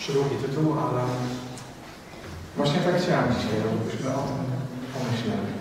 przydługi tytuł, ale właśnie tak chciałem dzisiaj, żebyśmy o tym pomyśleli.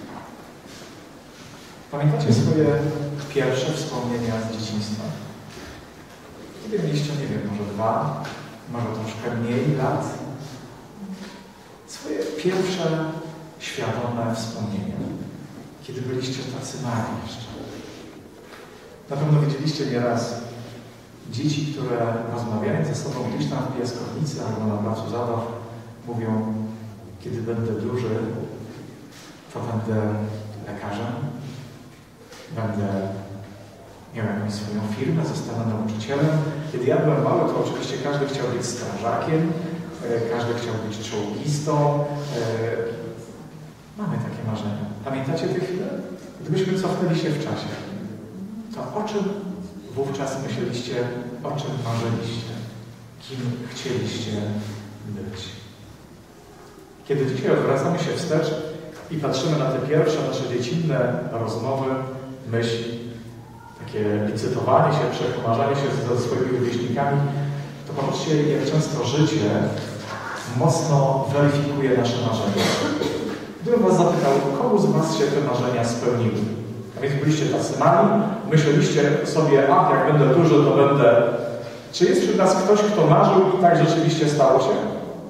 Pamiętacie swoje pierwsze wspomnienia z dzieciństwa? Kiedy mieliście, nie wiem, może 2, może troszkę mniej lat? Swoje pierwsze świadome wspomnienia. Kiedy byliście tacy mali jeszcze. Na pewno widzieliście nieraz dzieci, które rozmawiając ze sobą gdzieś tam w piaskownicy albo na placu zabaw mówią: kiedy będę duży, to będę lekarzem, będę miał jakąś swoją firmę, zostanę nauczycielem. Kiedy ja byłem mały, to oczywiście każdy chciał być strażakiem, każdy chciał być czołgistą. Mamy takie marzenia. Pamiętacie te chwile? Gdybyśmy cofnęli się w czasie, to o czym wówczas myśleliście, o czym marzyliście? Kim chcieliście być? Kiedy dzisiaj odwracamy się wstecz i patrzymy na te pierwsze nasze dziecinne rozmowy, myśli, takie licytowanie się, przekomarzanie się ze swoimi rówieśnikami, to patrzcie, jak często życie mocno weryfikuje nasze marzenia. Gdybym was zapytał, komu z was się te marzenia spełniły? A więc byliście tacy mali, myśleliście sobie, jak będę duży, to będę... Czy jest wśród nas ktoś, kto marzył i tak rzeczywiście stało się?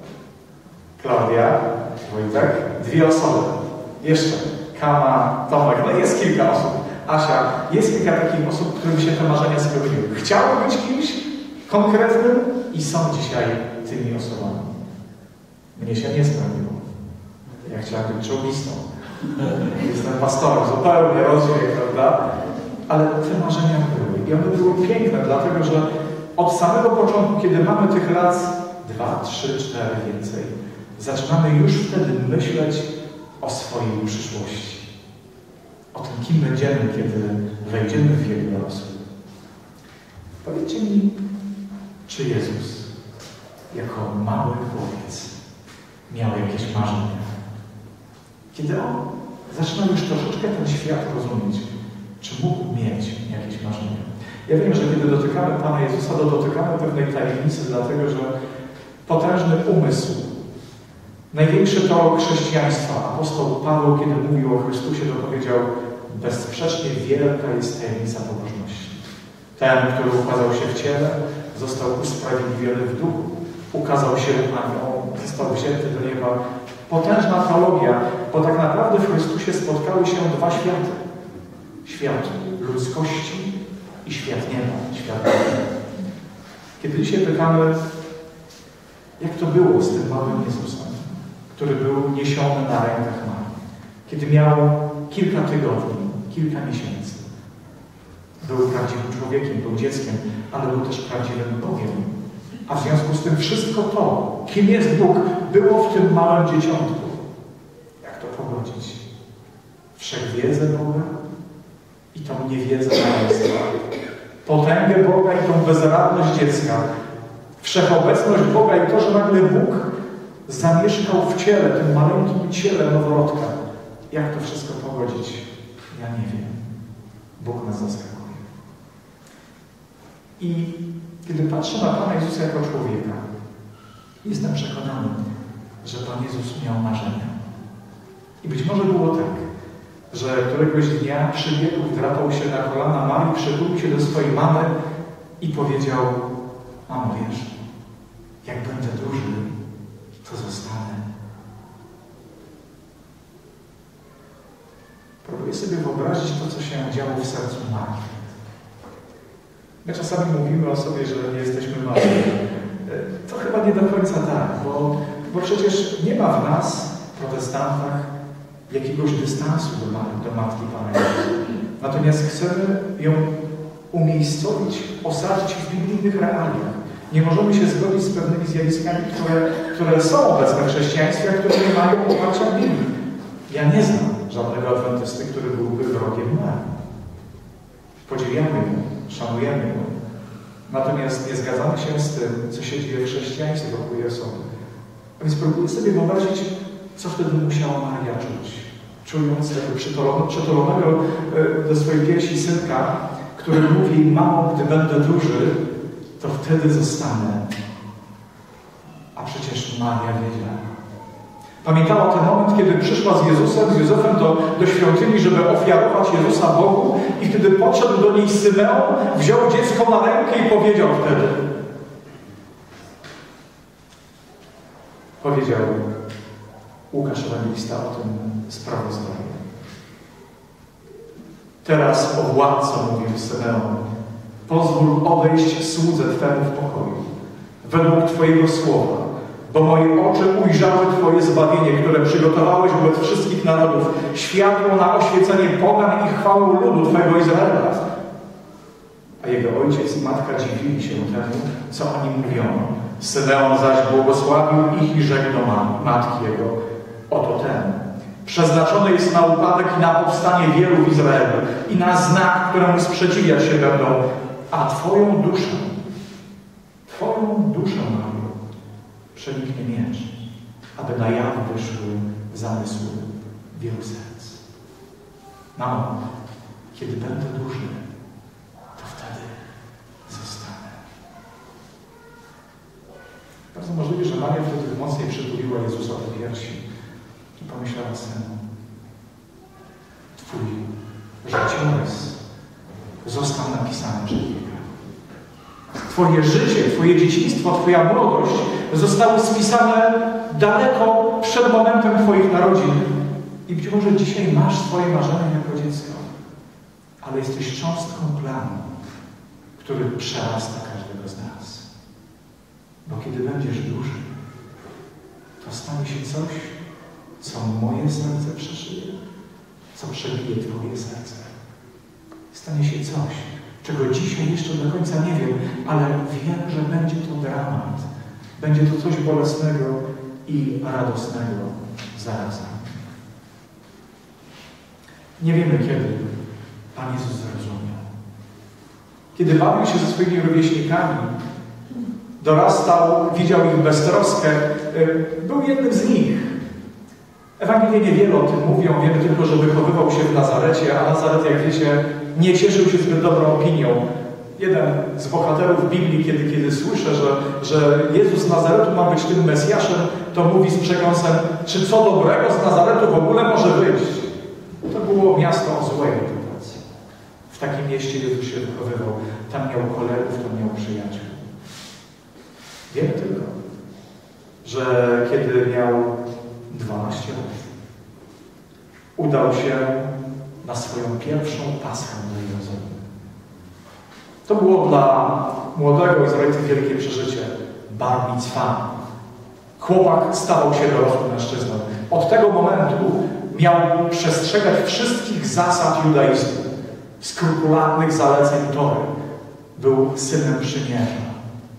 Klaudia, Wojtek, 2 osoby. Jeszcze Kama, Tomek, no jest kilka osób. Asia, jest kilka takich osób, którym się te marzenia spełniły. Chciały być kimś konkretnym i są dzisiaj tymi osobami. Mnie się nie spełniło. Ja chciałem być czołgistą. Jestem pastorem, zupełnie rozumiem, prawda? Ale te marzenia były. I one były piękne, dlatego że od samego początku, kiedy mamy tych lat 2, 3, 4 więcej, zaczynamy już wtedy myśleć o swojej przyszłości. O tym, kim będziemy, kiedy wejdziemy w wiek dorosły. Powiedzcie mi, czy Jezus jako mały chłopiec miał jakieś marzenia? Kiedy on zaczynał już troszeczkę ten świat rozumieć, czy mógł mieć jakieś marzenia? Ja wiem, że kiedy dotykamy Pana Jezusa, to dotykamy pewnej tajemnicy, dlatego że potężny umysł, największy teolog chrześcijaństwa, apostoł Paweł, kiedy mówił o Chrystusie, to powiedział: bezsprzecznie wielka jest tajemnica pobożności. Ten, który ukazał się w ciele, został usprawiedliwiony w duchu, ukazał się aniołom, został wzięty do nieba. Potężna teologia, bo tak naprawdę w Chrystusie spotkały się 2 światy. Świat ludzkości i świat nieba, świat nieba. Kiedy dzisiaj pytamy, jak to było z tym małym Jezusem, który był niesiony na rękach Maryi, kiedy miał kilka tygodni, kilka miesięcy. Był prawdziwym człowiekiem, był dzieckiem, ale był też prawdziwym Bogiem. A w związku z tym wszystko to, kim jest Bóg, było w tym małym dzieciątku. Jak to pogodzić? Wszechwiedzę Boga i tą niewiedzę maleństwa. Potęgę Boga i tą bezradność dziecka. Wszechobecność Boga i to, że nagle Bóg zamieszkał w ciele, tym maleńkim ciele noworodka. Jak to wszystko pogodzić? Ja nie wiem. Bóg nas zaskakuje. I kiedy patrzę na Pana Jezusa jako człowieka, jestem przekonany, że Pan Jezus miał marzenia. I być może było tak, że któregoś dnia przybiegł, wdrapał się na kolana Marii, przytulił się do swojej mamy i powiedział: mamo, wiesz, jak będę duży, to zostanę. Próbuję sobie wyobrazić to, co się działo w sercu Marii. My czasami mówimy o sobie, że nie jesteśmy mali. To chyba nie do końca tak, bo przecież nie ma w nas, protestantach, jakiegoś dystansu do Matki Pana Jezusa. Natomiast chcemy ją umiejscowić, osadzić w biblijnych realiach. Nie możemy się zgodzić z pewnymi zjawiskami, które są obecne w chrześcijaństwie, a które nie mają oparcia w Biblii. Ja nie znam żadnego adwentysty, który byłby wrogiem Marii. Podziwiamy ją, szanujemy ją. Natomiast nie zgadzamy się z tym, co się dzieje w chrześcijaństwie wokół jej osoby. A więc próbuję sobie wyobrazić, co wtedy musiała Maria czuć. Czując tego przytulonego do swojej piersi synka, który mówi: mamo, gdy będę duży, to wtedy zostanę A przecież Maria wiedziała. Pamiętała ten moment, kiedy przyszła z Jezusem, z Józefem do świątyni, żeby ofiarować Jezusa Bogu, i wtedy podszedł do niej Symeon, wziął dziecko na rękę i powiedział wtedy. Powiedział Łukasz Ewangelista o tym sprawozdaniu. Teraz, o władco, mówił Symeon, pozwól odejść słudze Twemu w pokoju, według Twojego słowa, bo moje oczy ujrzały Twoje zbawienie, które przygotowałeś wobec wszystkich narodów, światło na oświecenie pogan i chwałę ludu Twojego Izraela. A jego ojciec i matka dziwili się temu, co o nim mówiono. Symeon zaś błogosławił ich i rzekł do matki jego: oto ten przeznaczony jest na upadek i na powstanie wielu w Izraelu i na znak, któremu sprzeciwiać się będą, a Twoją duszę, Mario, przeniknie miecz, aby na jaw wyszły zamysły wielu serc. Mamo, kiedy będę duży, to wtedy zostanę. Bardzo możliwe, że Maria wtedy mocniej przytuliła Jezusa do piersi i pomyślała: synu, Twój życiorys został napisany przed wiekami. Twoje życie, Twoje dzieciństwo, Twoja młodość zostały spisane daleko przed momentem Twoich narodzin. I być może dzisiaj masz swoje marzenia jako dziecko, ale jesteś cząstką planu, który przerasta każdego z nas. Bo kiedy będziesz duży, to stanie się coś, co moje serce przeszyje, co przebije Twoje serce. Stanie się coś, czego dzisiaj jeszcze do końca nie wiem, ale wiem, że będzie to dramat. Będzie to coś bolesnego i radosnego zarazem. Nie wiemy, kiedy Pan Jezus zrozumiał. Kiedy bawił się ze swoimi rówieśnikami, dorastał, widział ich beztroskę, był jednym z nich. Ewangelie niewiele o tym mówią, wiemy tylko, że wychowywał się w Nazarecie, a Nazaret, jak wiecie, nie cieszył się zbyt dobrą opinią. Jeden z bohaterów Biblii, kiedy słyszę, że Jezus z Nazaretu ma być tym Mesjaszem, to mówi z przekąsem: czy co dobrego z Nazaretu w ogóle może wyjść? To było miasto o złej reputacji. W takim mieście Jezus się wychowywał. Tam miał kolegów, tam miał przyjaciół. Wiemy tylko, że kiedy miał 12 lat, udał się na swoją pierwszą Paschę do Jerozolimy. To było dla młodego Izraelity wielkie przeżycie. Bar micwa. Chłopak stawał się dorosłym mężczyzną. Od tego momentu miał przestrzegać wszystkich zasad judaizmu, skrupulatnych zaleceń Tory. Był synem przymierza.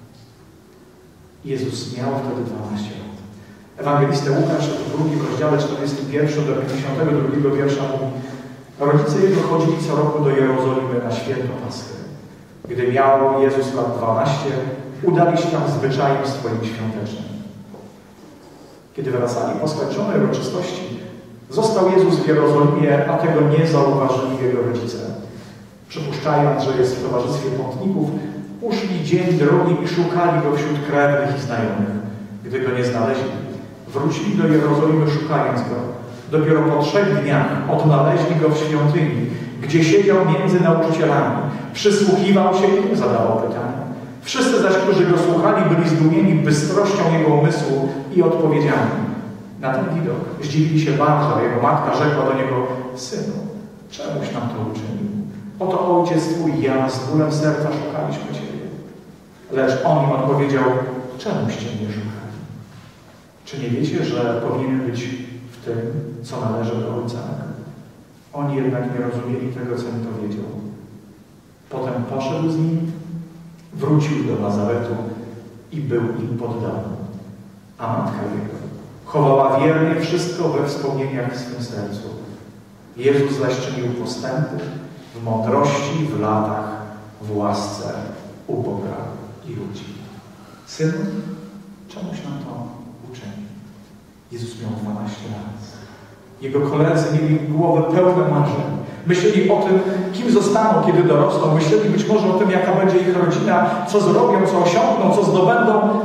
Jezus miał wtedy 12 lat. Ewangelista Łukasz w 2 rozdziale 41 do 52 wiersza mówi: rodzice jego chodzili co roku do Jerozolimy na święto Paschy. Gdy miał Jezus lat 12, udali się tam zwyczajem swoim świątecznym. Kiedy wracali po skończonej uroczystości, został Jezus w Jerozolimie, a tego nie zauważyli jego rodzice. Przypuszczając, że jest w towarzystwie pątników, uszli dzień drogi i szukali go wśród krewnych i znajomych. Gdy go nie znaleźli, wrócili do Jerozolimy szukając go. Dopiero po 3 dniach odnaleźli go w świątyni, gdzie siedział między nauczycielami. Przysłuchiwał się i zadawał pytania. Wszyscy zaś, którzy go słuchali, byli zdumieni bystrością jego umysłu i odpowiedziami. Na ten widok zdziwili się bardzo, a jego matka rzekła do niego: synu, czemuś nam to uczynił? Oto ojciec twój i ja z bólem serca szukaliśmy Ciebie. Lecz on im odpowiedział: czemuście mnie szukali? Czy nie wiecie, że powinien być w tym, co należy do Ojca? Oni jednak nie rozumieli tego, co im powiedział. Potem poszedł z nim, wrócił do Nazaretu i był im poddany. A matka jego chowała wiernie wszystko we wspomnieniach w swym sercu. Jezus zaś czynił postępy w mądrości, w latach, w łasce u Boga i ludzi. Synu, czemuś nam to uczyni? Jezus miał 12 lat. Jego koledzy mieli głowy pełne marzeń. Myśleli o tym, kim zostaną, kiedy dorosną. Myśleli być może o tym, jaka będzie ich rodzina, co zrobią, co osiągną, co zdobędą.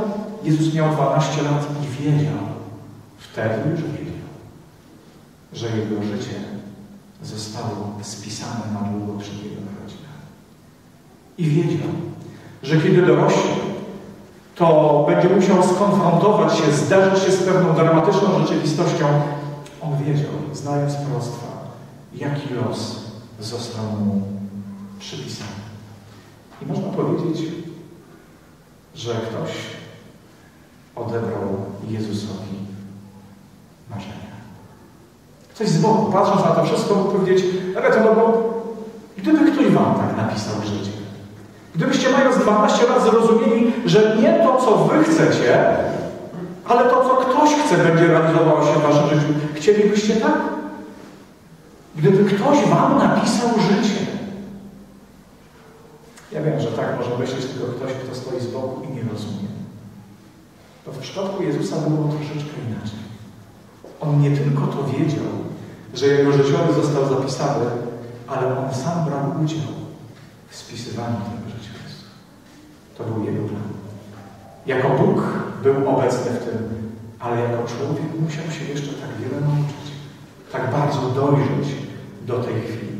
Jezus miał 12 lat i wiedział, wtedy już wiedział, że jego życie zostało spisane na długo przed jego narodzinami. I wiedział, że kiedy dorośnie, to będzie musiał skonfrontować się, zderzyć się z pewną dramatyczną rzeczywistością. On wiedział, znając proroctwa, jaki los został mu przypisany. I można powiedzieć, że ktoś odebrał Jezusowi marzenia. Ktoś z boku, patrząc na to wszystko, mógł powiedzieć, no bo gdyby ktoś wam tak napisał życie, gdybyście mając 12 lat zrozumieli, że nie to, co wy chcecie, ale to, co ktoś chce, będzie realizowało się w waszym życiu, chcielibyście tak? Gdyby ktoś wam napisał życie. Ja wiem, że tak może myśleć tylko ktoś, kto stoi z boku i nie rozumie. To w przypadku Jezusa było troszeczkę inaczej. On nie tylko to wiedział, że jego życiowy został zapisany, ale on sam brał udział w spisywaniu tego życiorysu. To był jego plan. Jako Bóg był obecny w tym, ale jako człowiek musiał się jeszcze tak wiele nauczyć. Tak bardzo dojrzeć do tej chwili.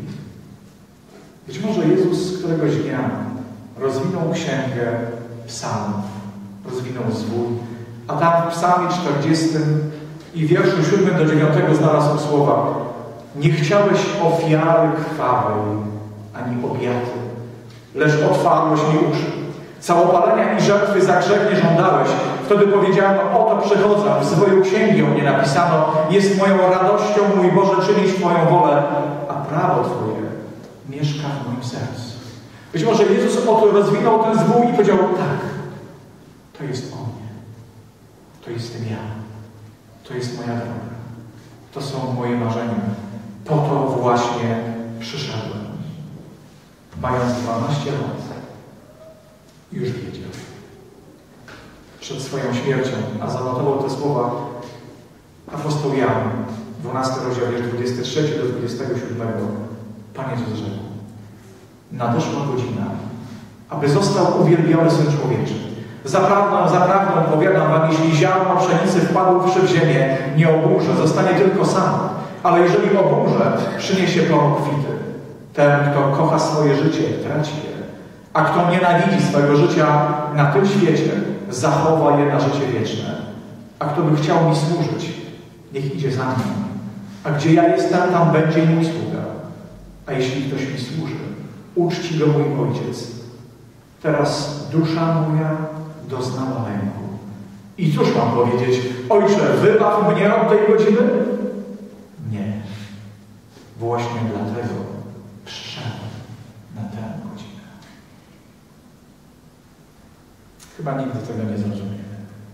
Być może Jezus któregoś dnia rozwinął księgę psalmów, rozwinął zwój, a tam w psalmie 40 i wierszu 7 do 9 znalazł słowa: nie chciałeś ofiary krwawej, ani obiady, lecz otwarłeś mi uszy. Całopalenia i żertwy za grzech nie żądałeś. Wtedy powiedziałem, oto przychodzę, w swoją księgę mnie napisano, jest moją radością, mój Boże, czynić Twoją wolę, a prawo Twoje mieszka w moim sercu. Być może Jezus oto rozwinął ten zwój i powiedział, tak, to jest o mnie, to jestem ja, to jest moja droga, to są moje marzenia, po to właśnie przyszedłem. Mając 12 lat, już wiedział. Przed swoją śmiercią, a zanotował te słowa apostoł Jan, 12 rozdział, 23 do 27. Pan Jezus rzekł: nadeszła godzina, aby został uwielbiony Syn Człowieczy. Zaprawdę powiadam wam, jeśli ziarno pszenicy wpadłszy w ziemię, nie oburze, zostanie tylko samo. Ale jeżeli oburze, przyniesie plon obfity. Ten, kto kocha swoje życie, traci je. A kto nienawidzi swojego życia na tym świecie, zachowa je na życie wieczne. A kto by chciał mi służyć, niech idzie za mną. A gdzie ja jestem, tam będzie mój sługa. A jeśli ktoś mi służy, uczci go mój Ojciec. Teraz dusza moja doznała lęku. I cóż mam powiedzieć? Ojcze, wybaw mnie od tej godziny? Nie. Właśnie dlatego przyszedłem na tę godzinę. Chyba nigdy tego nie zrozumiemy.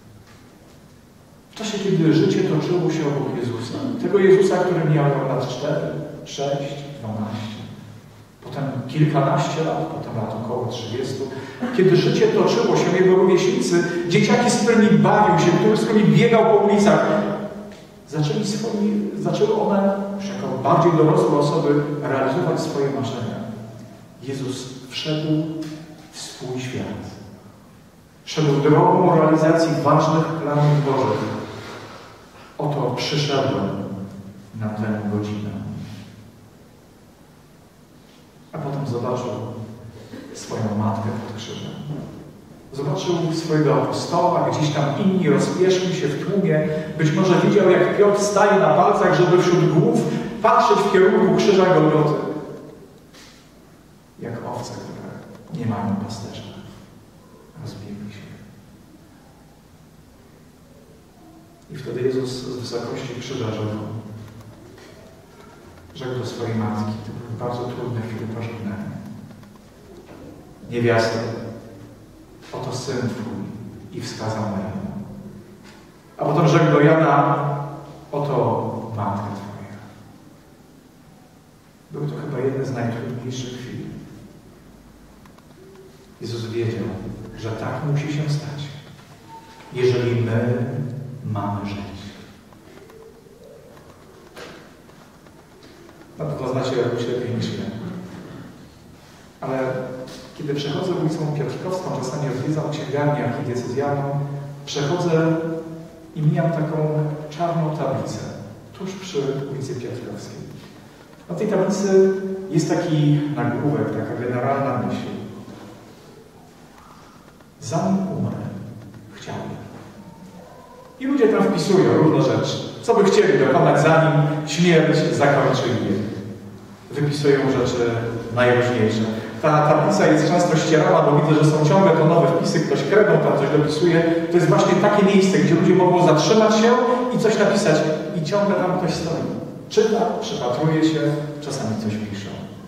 W czasie, kiedy życie toczyło się obok Jezusa, tego Jezusa, który miał lat 4, 6, 12, potem kilkanaście lat, potem lat około 30, kiedy życie toczyło się, jego rówieśnicy, dzieciaki, z którymi bawił się, z którymi biegał po ulicach, zaczęły one, już jako bardziej dorosłe osoby, realizować swoje marzenia. Jezus wszedł w swój świat. Szedł drogą realizacji ważnych planów Bożych. Oto przyszedłem na tę godzinę. A potem zobaczył swoją matkę pod krzyżem. Zobaczył swojego apostoła, gdzieś tam inni rozpieszli się w tłumie. Być może widział, jak Piotr staje na palcach, żeby wśród głów patrzeć w kierunku krzyża Golgoty. Jak owce, które nie mają pasterza. Rozbiegli się. I wtedy Jezus z wysokości krzyża rzekł do swojej matki, to były bardzo trudne chwile pożegnania. Niewiasto, oto Syn Twój, i wskazał na Jana. A potem rzekł do Jana, oto Matka Twoja. Były to chyba jedne z najtrudniejszych chwil. Jezus wiedział, że tak musi się stać, jeżeli my mamy żyć. Na pewno znacie jakoś lepiej niż ja. Ale kiedy przechodzę ulicą Piotrkowską, czasami odwiedzam księgarnię archidiecezjalną, przechodzę i mijam taką czarną tablicę tuż przy ulicy Piotrkowskiej. Na tej tablicy jest taki nagłówek, taka generalna myśl. Zanim umrę, chciałbym. I ludzie tam wpisują różne rzeczy. Co by chcieli dokonać, zanim śmierć zakończy ich wiek. Wypisują rzeczy najróżniejsze. Ta tablica jest często ścierana, bo widzę, że są ciągle to nowe wpisy, ktoś kredą tam coś dopisuje. To jest właśnie takie miejsce, gdzie ludzie mogą zatrzymać się i coś napisać. I ciągle tam ktoś stoi. Czyta, przypatruje się, czasami coś pisze.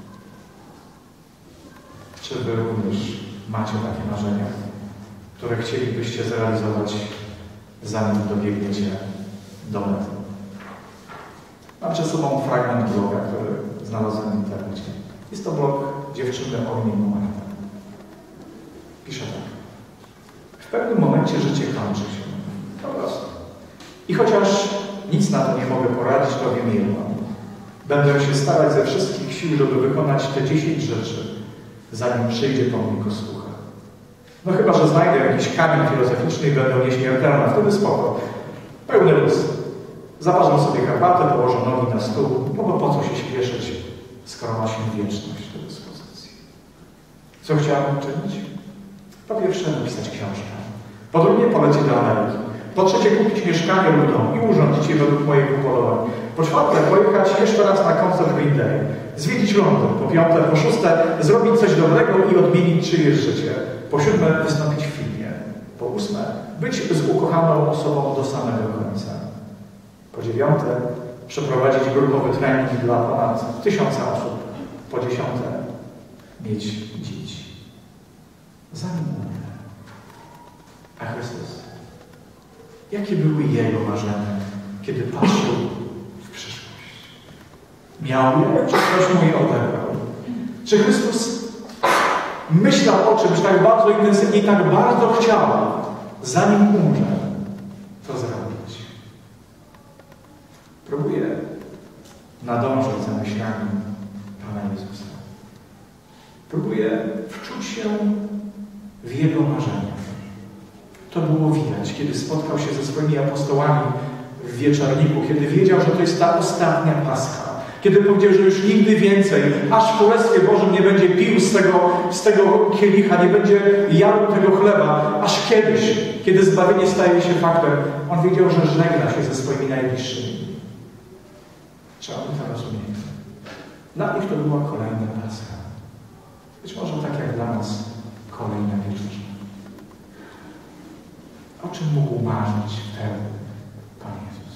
Czy wy również macie takie marzenia, które chcielibyście zrealizować, zanim dobiegniecie do mety? Mam przed sobą fragment bloga, który znalazłem w internecie. Jest to blog dziewczyny o imieniu Marta. Pisze tak. W pewnym momencie życie kończy się. Po prostu. I chociaż nic na to nie mogę poradzić, to wiem jedno. Będę się starać ze wszystkich sił, żeby wykonać te 10 rzeczy, zanim przyjdzie po mnie kosłucha. No chyba, że znajdę jakiś kamień filozoficzny i będę nieśmiertelny, wtedy spoko. Pełny luz. Zaparzę sobie herbatę, położę nogi na stół, no bo po co się śpieszyć, skoro ma się wieczność do dyspozycji. Co chciałem czynić? Po pierwsze, napisać książkę. Po drugie, polecieć do Ameryki. Po trzecie, kupić mieszkanie lub dom i urządzić je według moich upodobania. Po czwarte, pojechać jeszcze raz na koncert Green Day. Zwiedzić Londyn. Po piąte, po szóste, zrobić coś dobrego i odmienić czyjeś życie. Po siódme, wystąpić w filmie. Po ósme, być z ukochaną osobą do samego końca. Po dziewiąte, przeprowadzić grupowy trening dla ponad 1000 osób. Po dziesiąte, mieć dzieci. Zanim umrę. A Chrystus? Jakie były Jego marzenia, kiedy patrzył w przyszłość? Miał je, czy ktoś mu je odebrał? Czy Chrystus myślał o czymś tak bardzo intensywnie i tak bardzo chciał, zanim umrze, to zrobić? Próbuję nadążyć za myślami Pana Jezusa. Próbuję wczuć się w Jego marzenia. To było widać, kiedy spotkał się ze swoimi apostołami w wieczorniku, kiedy wiedział, że to jest ta ostatnia Pascha. Kiedy powiedział, że już nigdy więcej, aż w Królestwie Bożym nie będzie pił z tego kielicha, nie będzie jadł tego chleba, aż kiedyś, kiedy zbawienie staje się faktem, on wiedział, że żegna się ze swoimi najbliższymi. Czy oni to rozumieli? Dla nich to była kolejna Pascha. Być może tak jak dla nas kolejna wieczerza. O czym mógł marzyć wtedy Pan Jezus?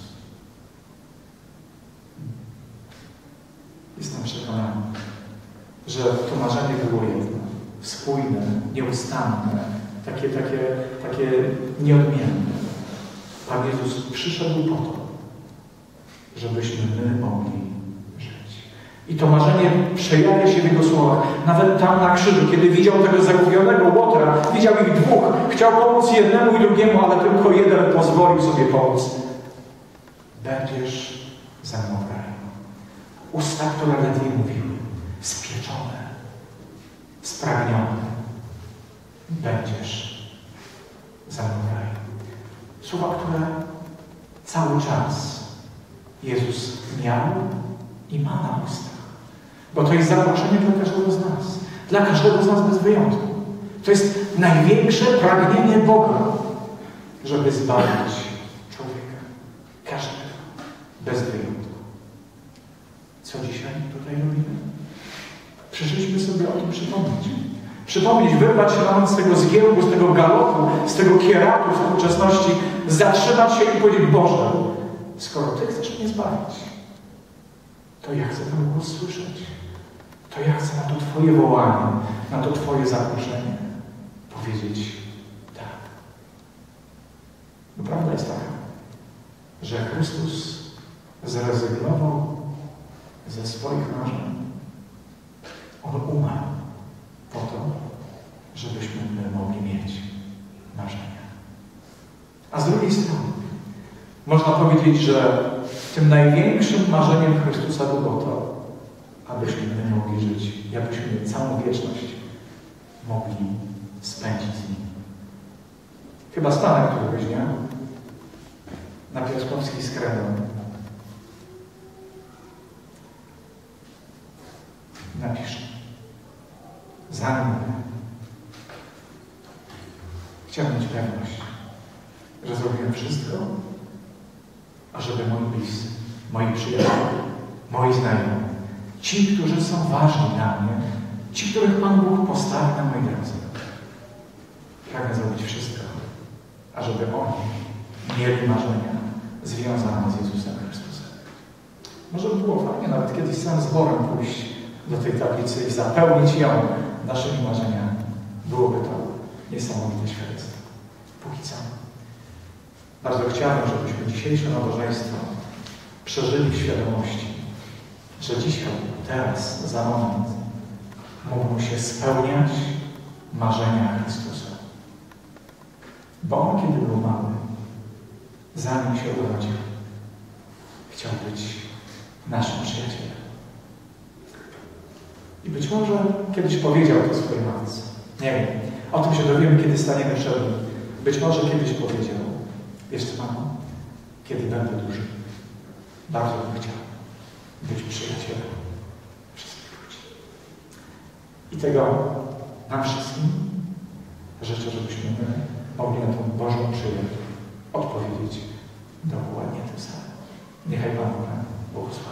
Jestem przekonany, że to marzenie było jedno, spójne, nieustanne, takie nieodmienne. Pan Jezus przyszedł po to, żebyśmy my mogli żyć. I to marzenie przejawia się w Jego słowach. Nawet tam na krzyżu, kiedy widział tego zagubionego Łotra, widział ich dwóch, chciał pomóc jednemu i drugiemu, ale tylko jeden pozwolił sobie pomóc. Będziesz ze mną w raju. Usta, które ledwie mówiły, spieczone, spragnione. Będziesz ze mną w raju. Słowa, które cały czas Jezus miał i ma na ustach. Bo to jest zaproszenie dla każdego z nas. Dla każdego z nas bez wyjątku. To jest największe pragnienie Boga, żeby zbawić człowieka. Każdego. Bez wyjątku. Co dzisiaj tutaj robimy? Przyszliśmy sobie o tym przypomnieć. Przypomnieć, wyrwać się nam z tego zgiełku, z tego galopu, z tego kieratu współczesności, zatrzymać się i powiedzieć: Boże, skoro Ty chcesz mnie zbawić, to ja chcę ten głos słyszeć. To ja chcę na to Twoje wołanie, na to Twoje zaproszenie powiedzieć tak. Bo prawda jest taka, że Chrystus zrezygnował ze swoich marzeń. On umarł po to, żebyśmy my mogli mieć marzenia. A z drugiej strony można powiedzieć, że tym największym marzeniem Chrystusa było to, abyśmy my mogli żyć i abyśmy całą wieczność mogli spędzić z Nim. Chyba stanę któregoś dnia na Piotrkowskiej z kredą. Napiszę. Za mnie. Chciałem mieć pewność, że zrobiłem wszystko, ażeby moi bliscy, moi przyjaciele, moi znajomi, ci, którzy są ważni dla mnie, ci, których Pan Bóg postawi na mojej drodze, pragnę zrobić wszystko, ażeby oni mieli marzenia związane z Jezusem Chrystusem. Może by było fajnie nawet kiedyś sam zborem pójść do tej tablicy i zapełnić ją naszymi marzeniami. Byłoby to niesamowite świadectwo. Póki co. Bardzo chciałbym, żebyśmy dzisiejsze nabożeństwo przeżyli w świadomości, że dzisiaj, teraz, za moment mogą się spełniać marzenia Chrystusa. Bo On, kiedy był mały, zanim się urodził, chciał być naszym przyjacielem. I być może kiedyś powiedział to swojej matce. Nie wiem. O tym się dowiemy, kiedy staniemy przed Nim. Być może kiedyś powiedział: wiesz co, mamo, kiedy będę duży, bardzo bym chciał być przyjacielem wszystkich ludzi. I tego nam wszystkim życzę, żebyśmy mogli na tę Bożą przyjaźń odpowiedzieć dokładnie tym samym. Niechaj Pan błogosławi.